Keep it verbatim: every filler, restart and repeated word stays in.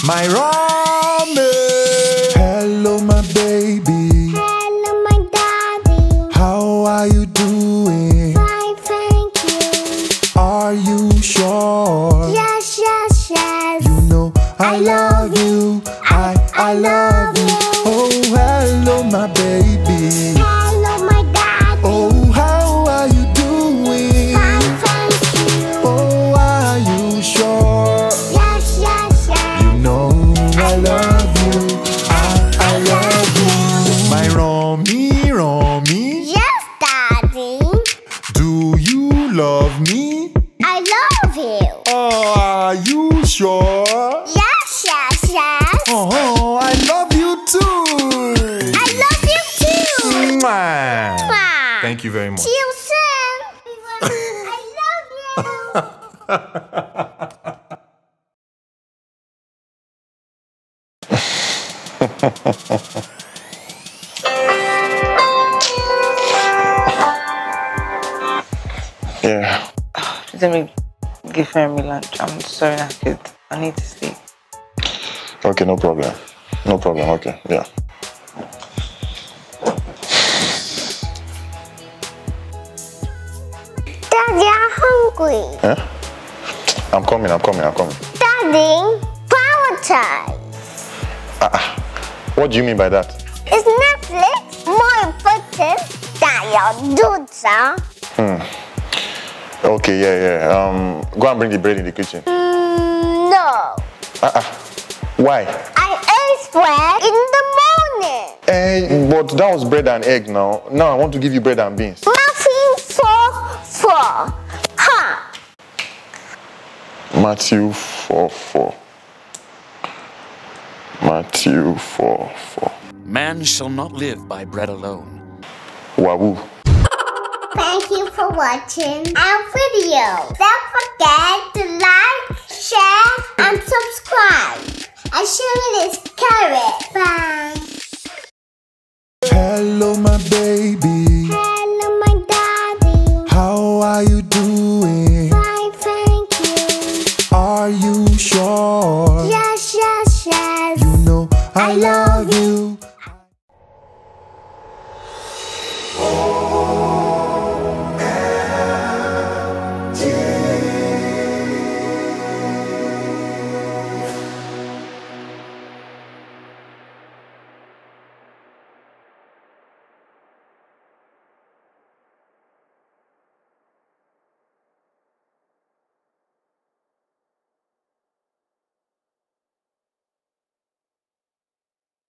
my Rami. Hello, my baby. Hello, my daddy. How are you doing? Fine, thank you. Are you sure? Yes, yes, yes. You know I love you. I I love you. Oh, hello, my baby. Hello, my daddy. Oh, how are you doing? Fine, thank you. Oh, are you sure? Yes, yes, yes. You know I love you. I I love you. My Rami, Rami. Yes, daddy. Do you love me? I love you. Oh, are you sure? Yes, yes, yes. Oh, I love you too. I love you too. Mwah. Mwah. Thank you very much. See you soon. I love you. Yeah. Let me give Femi lunch. I'm sorry, I could. I need to sleep. Okay, no problem. No problem. Okay, yeah. Daddy, I'm hungry. Yeah? I'm coming, I'm coming, I'm coming. Daddy, prioritize. Uh, what do you mean by that? Is Netflix more important than your daughter? Hmm. Okay, yeah, yeah. Um, go and bring the bread in the kitchen. Mm, no. Uh-uh. Why? I ate bread in the morning. Eh, but that was bread and egg now. Now I want to give you bread and beans. Muffin for four. Ha! Matthew four four. Matthew four four. Man shall not live by bread alone. Wahoo. Thank you for watching our video. Don't forget to like, share, and subscribe. And show me this carrot. Bye. Hello, my baby. Hello, my daddy. How are you doing? Fine, thank you. Are you sure? Yes, yes, yes. You know I love you.